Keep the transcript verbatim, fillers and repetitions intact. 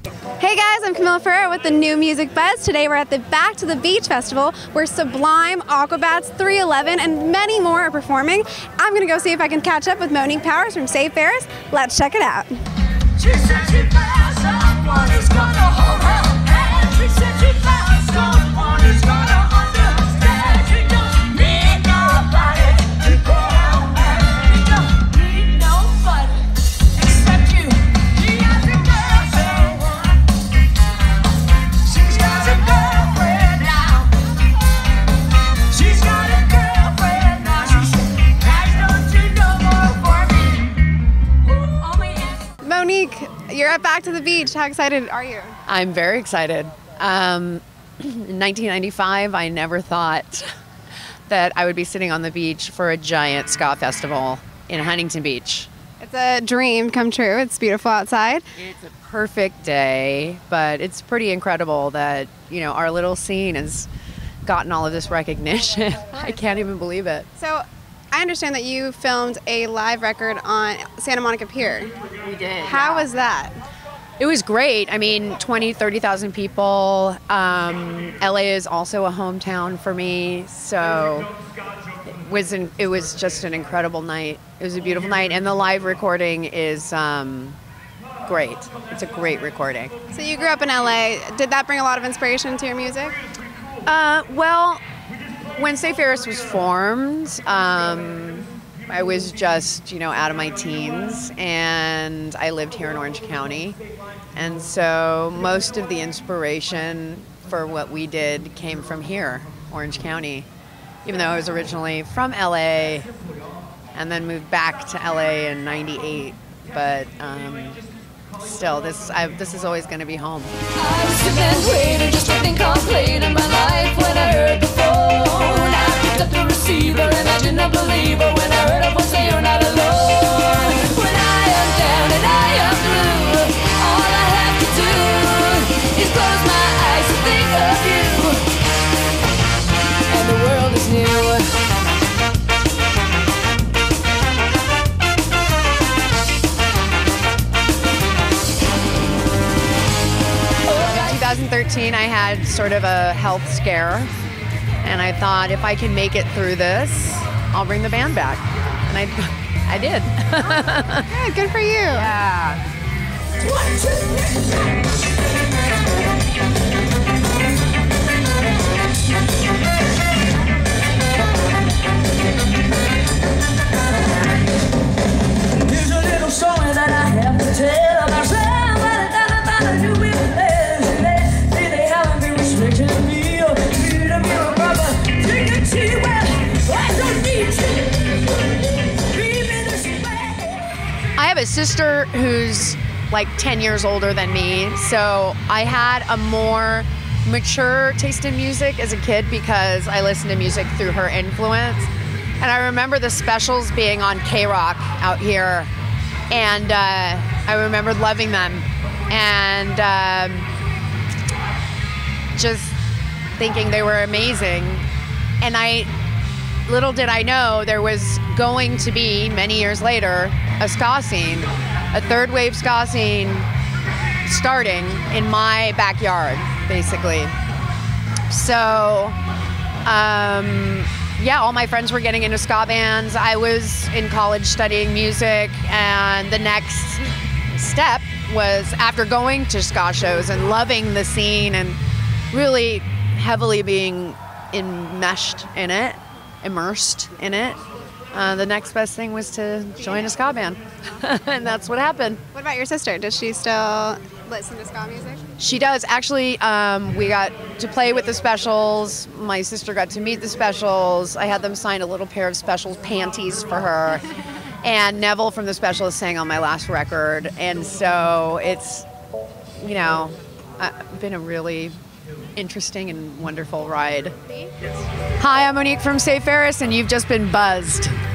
Hey guys, I'm Camilla Ferrer with the New Music Buzz. Today we're at the Back to the Beach Festival where Sublime, Aquabats, three eleven, and many more are performing. I'm gonna go see if I can catch up with Monique Powell from Ferris. Let's check it out. She said she found someone who's gonna hold her hand. She said she found someone who's gonna understand. She don't need nobody to go out and she don't need nobody except you. She has a girlfriend. She's got a girlfriend now. She's got a girlfriend now. She said, guys, don't you know more for me? Only if Monique, you're at Back to the Beach. How excited are you? I'm very excited. Um, in nineteen ninety-five, I never thought that I would be sitting on the beach for a giant ska festival in Huntington Beach. It's a dream come true. It's beautiful outside. It's a perfect day, but it's pretty incredible that, you know, our little scene has gotten all of this recognition. I can't even believe it. So I understand that you filmed a live record on Santa Monica Pier. We did. How yeah. was that? It was great. I mean, twenty, thirty thousand people. Um, L A is also a hometown for me, so it was, an, it was just an incredible night. It was a beautiful night, and the live recording is um, great. It's a great recording. So you grew up in L A. Did that bring a lot of inspiration to your music? Uh, well, when Ferris was formed, um, I was just, you know, out of my teens, and I lived here in Orange County. And so most of the inspiration for what we did came from here, Orange County, even though I was originally from L A and then moved back to L A in ninety-eight. But um, still, this I, this is always going to be home. I was sitting and waiting, just waiting, contemplating my life when I heard the phone. I picked up the receiver and I did not believe her when I heard a voice say you're not alone. When I am down and I am blue, all I have to do is close my eyes and think of you, and the world is new. twenty thirteen, I had sort of a health scare, and I thought if I can make it through this, I'll bring the band back, and I, I did. Good, good for you. Yeah. Here's a little story that I have to tell about somebody that I thought I knew it. I have a sister who's like ten years older than me, so I had a more mature taste in music as a kid because I listened to music through her influence. And I remember the specials being on K-Rock out here, and uh, I remembered loving them, and um, just thinking they were amazing. And I, little did I know, there was going to be, many years later, a ska scene, a third wave ska scene starting in my backyard, basically. So, um, yeah, all my friends were getting into ska bands. I was in college studying music, and the next step was, after going to ska shows and loving the scene and really heavily being enmeshed in it, immersed in it, uh, the next best thing was to join a ska band. And that's what happened. What about your sister? Does she still listen to ska music? She does. Actually, um, we got to play with the Specials. My sister got to meet the Specials. I had them sign a little pair of Specials panties for her. And Neville from the Specials sang on my last record. And so it's, you know, uh, been a really interesting and wonderful ride. Hi, I'm Monique from Ferris, and you've just been buzzed.